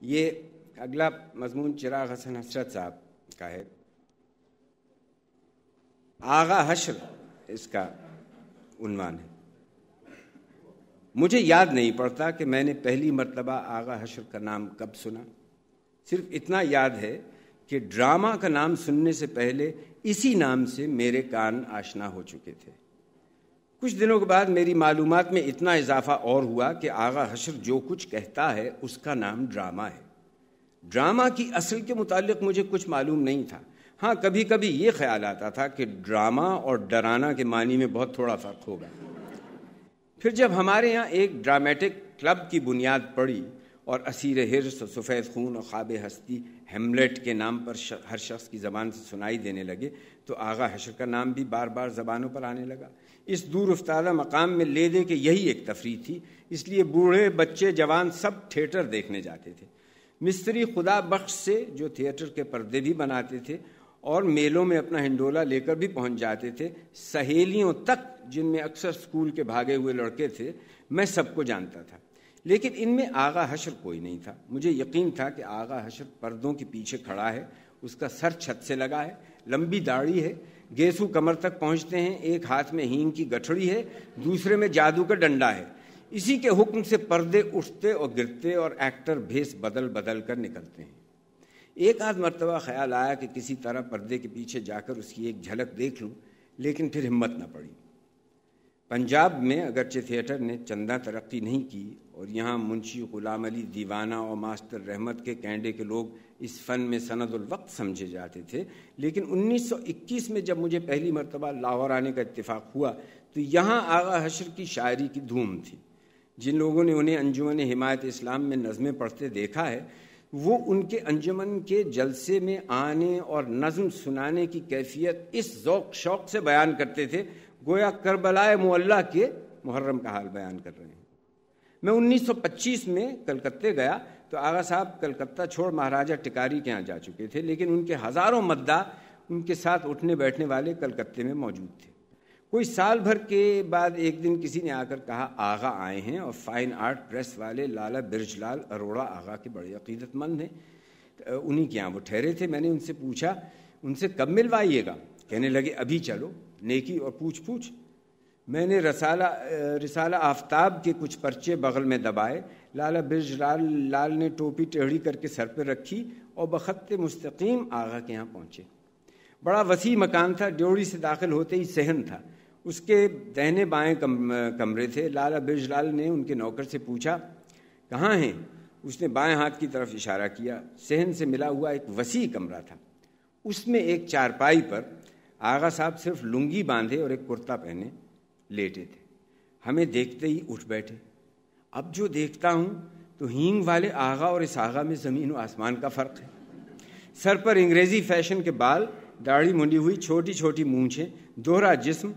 یہ اگلا مضمون چراغ حسن حسرت صاحب کا ہے. آغا حشر اس کا عنوان ہے. مجھے یاد نہیں پڑتا کہ میں نے پہلی مرتبہ آغا حشر کا نام کب سنا. صرف اتنا یاد ہے کہ ڈرامہ کا نام سننے سے پہلے اسی نام سے میرے کان آشنا ہو چکے تھے. کچھ دنوں کے بعد میری معلومات میں اتنا اضافہ اور ہوا کہ آغا حشر جو کچھ کہتا ہے اس کا نام ڈرامہ ہے. ڈرامہ کی اصل کے متعلق مجھے کچھ معلوم نہیں تھا. ہاں کبھی کبھی یہ خیال آتا تھا کہ ڈرامہ اور ڈرانا کے معنی میں بہت تھوڑا فرق ہوگا. پھر جب ہمارے یہاں ایک ڈرامیٹک کلب کی بنیاد پڑی اور اسیر حرص اور سفید خون اور خواب ہستی ہیملیٹ کے نام پر ہر شخص کی زبان سے سنائی دینے لگے تو آغا حشر کا نام بھی بار بار زبانوں پر آنے لگا. اس دور افتادہ مقام میں لے دے کہ یہی ایک تفریح تھی، اس لیے بوڑھے بچے جوان سب تھیٹر دیکھنے جاتے تھے. مستری خدا بخش سے جو تھیٹر کے پردے بھی بناتے تھے اور میلوں میں اپنا ہنڈولہ لے کر بھی پہنچ جاتے تھے، سہیلیوں تک جن میں اکثر اسکول کے بھاگے ہوئے لڑکے تھے، میں سب کو جانتا تھا. لیکن ان میں آغا حشر کوئی نہیں تھا. مجھے یقین تھا کہ آغا حشر پردوں کے پیچھے کھڑا ہے، اس کا سر چھت سے لگا ہے، لمبی داڑھی ہے، گیسو کمر تک پہنچتے ہیں، ایک ہاتھ میں ہینگ کی گٹھڑی ہے، دوسرے میں جادو کا ڈنڈا ہے. اسی کے حکم سے پردے اٹھتے اور گرتے اور ایکٹر بھیس بدل بدل کر نکلتے ہیں. ایک آدھ مرتبہ خیال آیا کہ کسی طرح پردے کے پیچھے جا کر اس کی ایک جھلک دیکھ لوں، لیکن پھر ہمت نہ پڑی. پنجاب میں اگرچہ تھیٹر نے چندہ ترقی نہیں کی اور یہاں منشی غلام علی دیوانہ اور ماسٹر رحمت کے کینڈے کے لوگ اس فن میں سند الوقت سمجھے جاتے تھے، لیکن 1921 میں جب مجھے پہلی مرتبہ لاہور آنے کا اتفاق ہوا تو یہاں آغا حشر کی شاعری کی دھوم تھی. جن لوگوں نے انہیں انجمن حمایت اسلام میں نظمیں پڑھتے دیکھا ہے، وہ ان کے انجمن کے جلسے میں آنے اور نظم سنانے کی کیفیت اس ذوق شوق سے بیان کرتے تھے گویا کربلائے معلیٰ کے محرم کا حال بیان کر رہے ہیں. میں 1925 میں کلکتے گیا تو آغا صاحب کلکتہ چھوڑ مہاراجہ ٹکاری کے ہاں جا چکے تھے، لیکن ان کے ہزاروں مداح ان کے ساتھ اٹھنے بیٹھنے والے کلکتے میں موجود تھے. کوئی سال بھر کے بعد ایک دن کسی نے آ کر کہا آغا آئے ہیں اور فائن آرٹ پریس والے لالا برج لال اروڑا آغا کے بڑے عقیدت مند ہیں. انہی کے یہاں وہ ٹھہرے تھے. میں نے ان سے پوچھا ان سے کب ملوائیے گا؟ کہنے لگے ابھی چلو، نیکی اور پوچھ. میں نے رسالہ آفتاب کے کچھ پرچے بغل میں دبائے. لالا برج لال نے ٹوپی ٹیڑھی کر کے سر پہ رکھی اور بخط مستقیم آغا کے یہاں پہنچے. بڑا وسیع مکان تھا. ڈیوڑی سے داخل ہوتے ہی صحن تھا. اس کے دہنے بائیں کمرے تھے. لالا برج لال نے ان کے نوکر سے پوچھا کہاں ہیں؟ اس نے بائیں ہاتھ کی طرف اشارہ کیا. صحن سے ملا ہوا ایک وسیع کمرہ تھا. اس میں ایک چارپائی پر آغا صاحب صرف لنگی باندھے اور ایک کرتا پہنے لیٹے تھے. ہمیں دیکھتے ہی اٹھ بیٹھے. اب جو دیکھتا ہوں تو ہینگ والے آغا اور اس آغا میں زمین و آسمان کا فرق ہے. سر پر انگریزی فیشن کے بال، داڑھی منڈی ہوئی، چھوٹی چھوٹی مونچھیں، دوہرا جسم،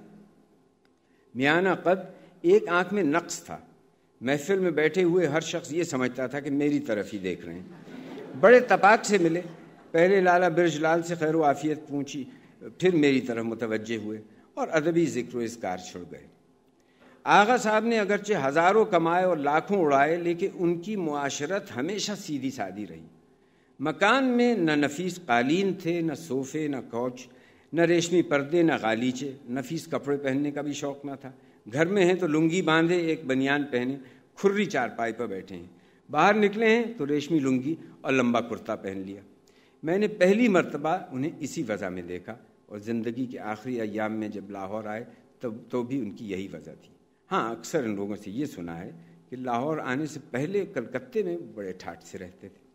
میانہ قد، ایک آنکھ میں نقص تھا. محفل میں بیٹھے ہوئے ہر شخص یہ سمجھتا تھا کہ میری طرف ہی دیکھ رہے ہیں. بڑے تپاک سے ملے. پہلے لالا برج لال سے خیر و عافیت پوچھی، پھر میری طرف متوجہ ہوئے اور ادبی ذکر و اذکار چھڑ گئے. آغا صاحب نے اگرچہ ہزاروں کمائے اور لاکھوں اڑائے، لیکن ان کی معاشرت ہمیشہ سیدھی سادی رہی. مکان میں نہ نفیس قالین تھے، نہ صوفے، نہ کوچ، نہ ریشمی پردے، نہ غالیچے. نفیس کپڑے پہننے کا بھی شوق نہ تھا. گھر میں ہیں تو لنگی باندھے، ایک بنیان پہنے کھری چارپائی پر بیٹھے ہیں. باہر نکلے ہیں تو ریشمی لنگی اور لمبا کرتا پہن لیا. میں نے پہلی مرتبہ انہیں اسی وضع میں دیکھا اور زندگی کے آخری ایام میں جب لاہور آئے تو بھی ان کی یہی وضع تھی. ہاں اکثر ان لوگوں سے یہ سنا ہے کہ لاہور آنے سے پہلے کلکتے میں بڑے ٹھاٹ سے رہتے تھے.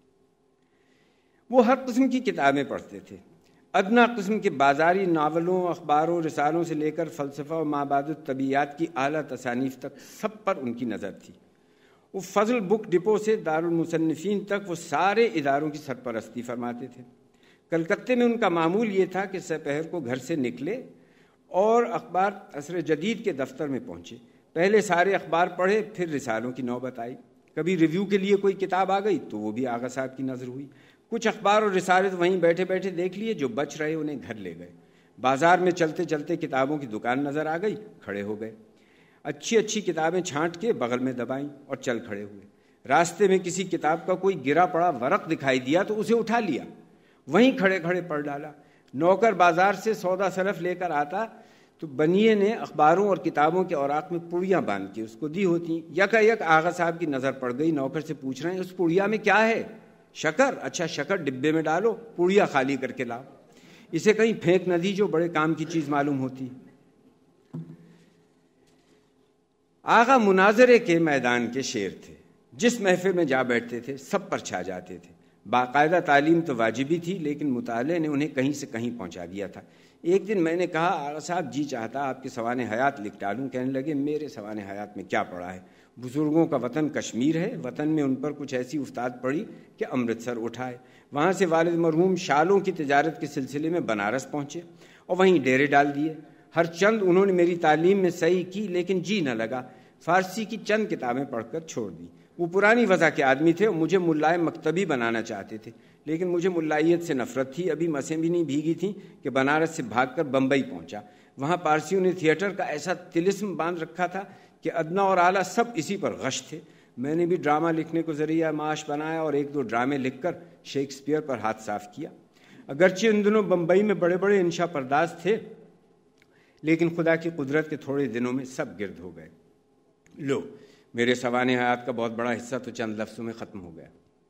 وہ ہر قسم کی کتابیں پڑھتے تھے. ادنا قسم کے بازاری ناولوں، اخباروں، رسالوں سے لے کر فلسفہ و مابعد الطبیعیات کی اعلیٰ تصانیف تک سب پر ان کی نظر تھی. وہ فضل بک ڈپو سے دارالمصنفین تک وہ سارے اداروں کی سرپرستی فرماتے تھے. کلکتے میں ان کا معمول یہ تھا کہ سپہر کو گھر سے نکلے اور اخبار عصر جدید کے دفتر میں پہنچے. پہلے سارے اخبار پڑھے، پھر رسالوں کی نوبت آئی. کبھی ریویو کے لیے کوئی کتاب آ گئی تو وہ بھی آغا صاحب کی نظر ہوئی. کچھ اخبار اور رسالے تو وہیں بیٹھے بیٹھے دیکھ لیے، جو بچ رہے انہیں گھر لے گئے. بازار میں چلتے چلتے کتابوں کی دکان نظر آ گئی، کھڑے ہو گئے. اچھی اچھی کتابیں چھانٹ کے بغل میں دبائیں اور چل کھڑے ہوئے. راستے میں کسی کتاب کا کوئی گرا پڑا ورق دکھائی دیا تو اسے اٹھا لیا، وہیں کھڑے کھڑے پڑھ ڈالا۔ نوکر بازار سے سودا سلف لے کر آتا تو بنیے نے اخباروں اور کتابوں کے اوراق میں پڑیاں باندھ کے اس کو دی ہوتی۔ یکا یک آغا صاحب کی نظر پڑ گئی، نوکر سے پوچھ رہے ہیں اس پڑیا میں کیا ہے؟ شکر؟ اچھا شکر ڈبے میں ڈالو، پڑیا خالی کر کے لاؤ، اسے کہیں پھینک نہ دی جو بڑے کام کی چیز معلوم ہوتی۔ آغا مناظرے کے میدان کے شیر تھے، جس محفل میں جا بیٹھتے تھے سب پر چھا جاتے تھے۔ باقاعدہ تعلیم تو واجبی تھی، لیکن مطالعے نے انہیں کہیں سے کہیں پہنچا دیا تھا۔ ایک دن میں نے کہا آغا صاحب جی چاہتا آپ کے سوانح حیات لکھ ڈالوں۔ کہنے لگے میرے سوانح حیات میں کیا پڑا ہے، بزرگوں کا وطن کشمیر ہے، وطن میں ان پر کچھ ایسی افتاد پڑی کہ امرتسر اٹھائے، وہاں سے والد مرحوم شالوں کی تجارت کے سلسلے میں بنارس پہنچے اور وہیں ڈیرے ڈال دیے۔ ہر چند انہوں نے میری تعلیم میں صحیح کی، لیکن جی نہ لگا، فارسی کی چند کتابیں پڑھ کر چھوڑ دی۔ وہ پرانی وضع کے آدمی تھے اور مجھے ملائے مکتبی بنانا چاہتے تھے، لیکن مجھے ملائیت سے نفرت تھی۔ ابھی مسیں بھی نہیں بھیگی تھیں کہ بنارس سے بھاگ کر بمبئی پہنچا۔ وہاں پارسیوں نے تھیٹر کا ایسا طلسم باندھ رکھا تھا کہ ادنا اور اعلیٰ سب اسی پر غش تھے۔ میں نے بھی ڈرامہ لکھنے کو ذریعہ معاش بنایا اور ایک دو ڈرامے لکھ کر شیکسپیئر پر ہاتھ صاف کیا۔ اگرچہ ان دنوں بمبئی میں بڑے بڑے انشا پرداز تھے، لیکن خدا کی قدرت کے تھوڑے دنوں میں سب گرد ہو گئے۔ لو میرے سوانح حیات کا بہت بڑا حصہ تو چند لفظوں میں ختم ہو گیا۔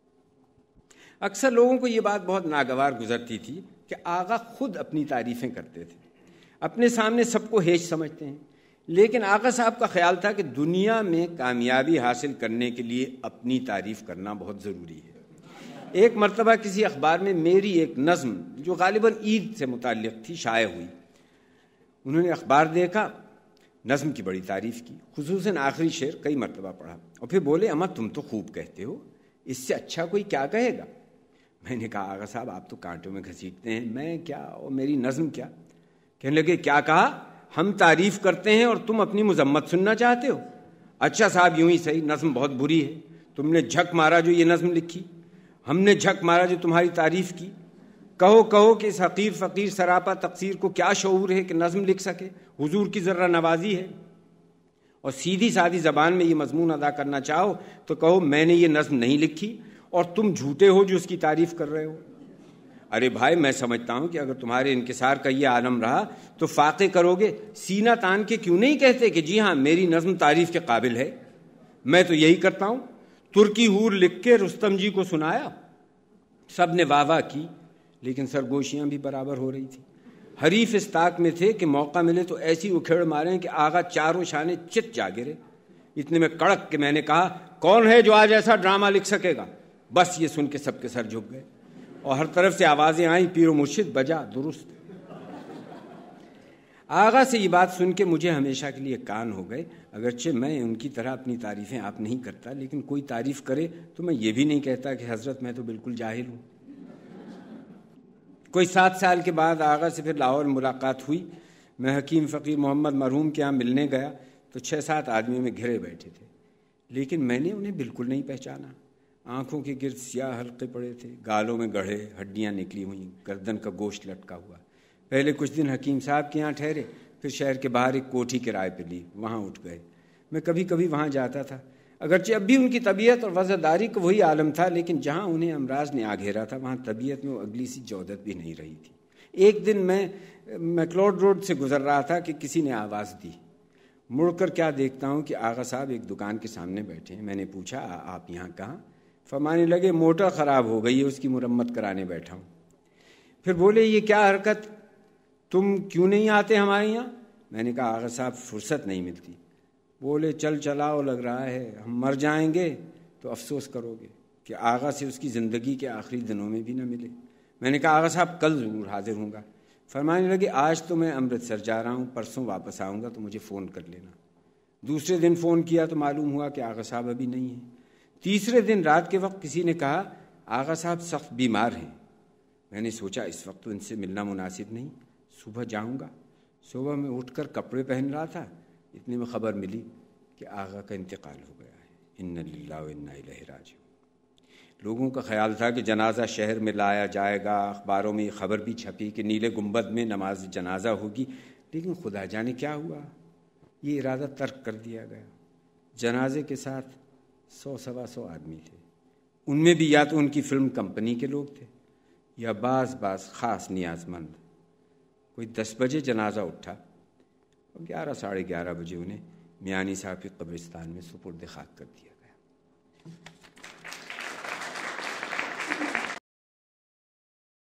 اکثر لوگوں کو یہ بات بہت ناگوار گزرتی تھی کہ آغا خود اپنی تعریفیں کرتے تھے، اپنے سامنے سب کو ہیچ سمجھتے ہیں، لیکن آغا صاحب کا خیال تھا کہ دنیا میں کامیابی حاصل کرنے کے لیے اپنی تعریف کرنا بہت ضروری ہے۔ ایک مرتبہ کسی اخبار میں میری ایک نظم جو غالباً عید سے متعلق تھی شائع ہوئی۔ انہوں نے اخبار دیکھا، نظم کی بڑی تعریف کی، خصوصاً آخری شعر کئی مرتبہ پڑھا اور پھر بولے اماں تم تو خوب کہتے ہو، اس سے اچھا کوئی کیا کہے گا؟ میں نے کہا آغا صاحب آپ تو کانٹوں میں گھسیٹتے ہیں، میں کیا اور میری نظم کیا؟ کہنے لگے کیا کہا؟ ہم تعریف کرتے ہیں اور تم اپنی مذمت سننا چاہتے ہو؟ اچھا صاحب یوں ہی صحیح، نظم بہت بری ہے، تم نے جھک مارا جو یہ نظم لکھی، ہم نے جھک مارا جو تمہاری تعریف کی۔ کہو کہ اس حقیر فقیر سراپا تقصیر کو کیا شعور ہے کہ نظم لکھ سکے، حضور کی ذرہ نوازی ہے، اور سیدھی سادھی زبان میں یہ مضمون ادا کرنا چاہو تو کہو میں نے یہ نظم نہیں لکھی اور تم جھوٹے ہو جو اس کی تعریف کر رہے ہو۔ ارے بھائی میں سمجھتا ہوں کہ اگر تمہارے انکسار کا یہ عالم رہا تو فاقے کرو گے، سینہ تان کے کیوں نہیں کہتے کہ جی ہاں میری نظم تعریف کے قابل ہے؟ میں تو یہی کرتا ہوں۔ ترکی حور لکھ کے رستم جی کو سنایا، سب نے واہ واہ کی، لیکن سرگوشیاں بھی برابر ہو رہی تھی۔ حریف اس طاق میں تھے کہ موقع ملے تو ایسی اکھیڑ ماریں کہ آغا چاروں شانے چت جا گرے۔ اتنے میں کڑک کہ میں نے کہا کون ہے جو آج ایسا ڈرامہ لکھ سکے گا؟ بس یہ سن کے سب کے سر جھک گئے اور ہر طرف سے آوازیں آئیں، پیر و مرشد بجا درست۔ آغا سے یہ بات سن کے مجھے ہمیشہ کے لیے کان ہو گئے۔ اگرچہ میں ان کی طرح اپنی تعریفیں آپ نہیں کرتا، لیکن کوئی تعریف کرے تو میں یہ بھی نہیں کہتا کہ حضرت میں تو بالکل جاہل ہوں۔ کوئی 7 سال کے بعد آغا سے پھر لاہور ملاقات ہوئی۔ میں حکیم فقیر محمد مرحوم کے یہاں ملنے گیا تو 6-7 آدمیوں میں گھرے بیٹھے تھے، لیکن میں نے انہیں بالکل نہیں پہچانا۔ آنکھوں کے گرد سیاہ حلقے پڑے تھے، گالوں میں گڑھے، ہڈیاں نکلی ہوئیں، گردن کا گوشت لٹکا ہوا۔ پہلے کچھ دن حکیم صاحب کے یہاں ٹھہرے، پھر شہر کے باہر ایک کوٹھی کرائے پہ لی، وہاں اٹھ گئے۔ میں کبھی کبھی وہاں جاتا تھا، اگرچہ اب بھی ان کی طبیعت اور وضعداری کا وہی عالم تھا، لیکن جہاں انہیں امراض نے آ گھیرا تھا وہاں طبیعت میں وہ اگلی سی جودت بھی نہیں رہی تھی۔ ایک دن میں میکلوڈ روڈ سے گزر رہا تھا کہ کسی نے آواز دی، مڑ کر کیا دیکھتا ہوں کہ آغا صاحب ایک دکان کے سامنے بیٹھے ہیں۔ میں نے پوچھا آپ یہاں کہاں؟ فرمانے لگے موٹر خراب ہو گئی ہے، اس کی مرمت کرانے بیٹھا ہوں۔ پھر بولے یہ کیا حرکت، تم کیوں نہیں آتے ہمارے یہاں؟ میں نے کہا آغا صاحب فرصت نہیں ملتی۔ بولے چل چلاؤ لگ رہا ہے، ہم مر جائیں گے تو افسوس کرو گے کہ آغا سے اس کی زندگی کے آخری دنوں میں بھی نہ ملے۔ میں نے کہا آغا صاحب کل ضرور حاضر ہوں گا۔ فرمانے لگے آج تو میں امرتسر جا رہا ہوں، پرسوں واپس آؤں گا تو مجھے فون کر لینا۔ دوسرے دن فون کیا تو معلوم ہوا کہ آغا صاحب ابھی نہیں ہیں۔ تیسرے دن رات کے وقت کسی نے کہا آغا صاحب سخت بیمار ہیں۔ میں نے سوچا اس وقت تو ان سے ملنا مناسب نہیں، صبح جاؤں گا۔ صبح میں اٹھ کر کپڑے پہن رہا تھا، اتنے میں خبر ملی کہ آغا کا انتقال ہو گیا ہے۔ انا للہ و انا الیہ راجعون۔ لوگوں کا خیال تھا کہ جنازہ شہر میں لایا جائے گا، اخباروں میں یہ خبر بھی چھپی کہ نیلے گنبد میں نماز جنازہ ہوگی، لیکن خدا جانے کیا ہوا، یہ ارادہ ترک کر دیا گیا۔ جنازے کے ساتھ 100-125 آدمی تھے. ان میں بھی یا تو ان کی فلم کمپنی کے لوگ تھے یا بعض خاص نیاز مند. کوئی 10 بجے جنازہ اٹھا اور 11-11:30 بجے انہیں میانی صاحب کی قبرستان میں سپرد خاک کر دیا گیا.